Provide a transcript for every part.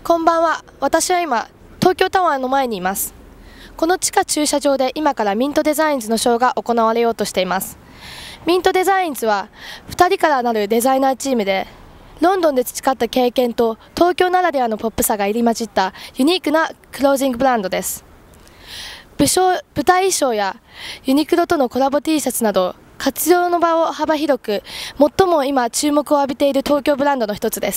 こんばんは。私は今、東京タワーの前にいます。この地下駐車場で今からミントデザインズのショーが行われようとしています。ミントデザインズは2人からなるデザイナーチームで、ロンドンで培った経験と東京ならではのポップさが入り混じったユニークなクロージングブランドです。舞台衣装やユニクロとのコラボ T シャツなど活用の場を幅広く、最も今注目を浴びている東京ブランドの一つです。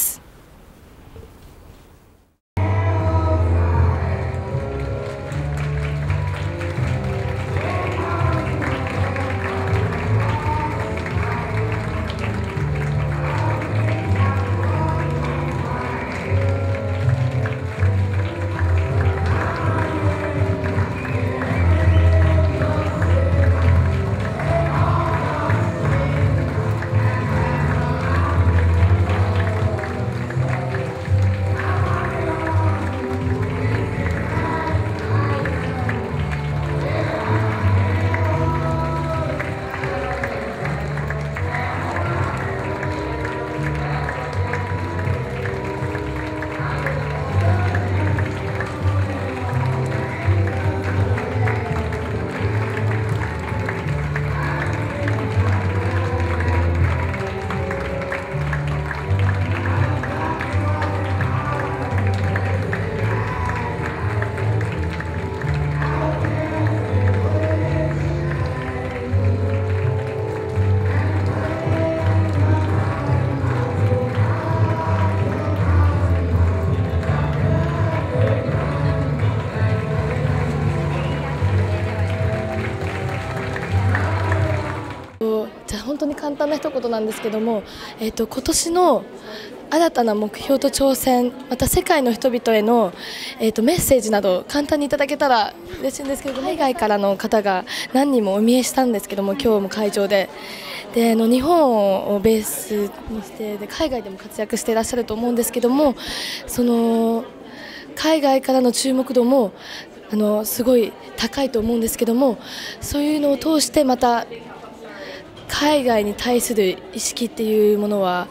本当に簡単な一言なんですけども、今年の新たな目標と挑戦、また世界の人々への、メッセージなど簡単にいただけたら嬉しいんですけど、海外からの方が何人もお見えしたんですけども、今日も会場で日本をベースにして海外でも活躍していらっしゃると思うんですけども、その海外からの注目度もすごい高いと思うんですけども、そういうのを通してまた海外に対する意識っていうものは、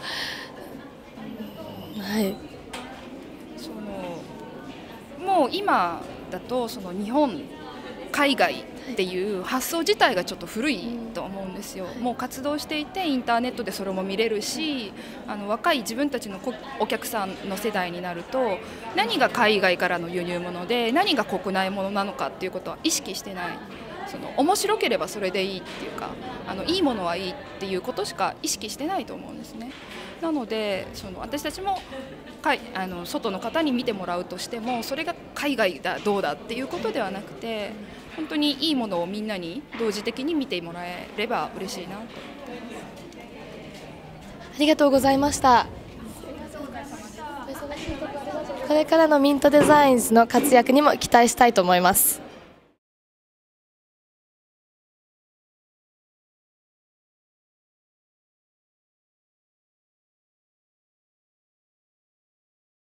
もう今だと日本、海外っていう発想自体がちょっと古いと思うんですよ。もう活動していてインターネットでそれも見れるし、若い自分たちのお客さんの世代になると、何が海外からの輸入物で何が国内物なのかっていうことは意識してない。面白ければそれでいいっていうか、いいものはいいっていうことしか意識してないと思うんですね。なので私たちも外の方に見てもらうとしても、それが海外だどうだっていうことではなくて、本当にいいものをみんなに同時的に見てもらえれば嬉しいなと思って。 ありがとうございました。これからのミントデザインズの活躍にも期待したいと思います。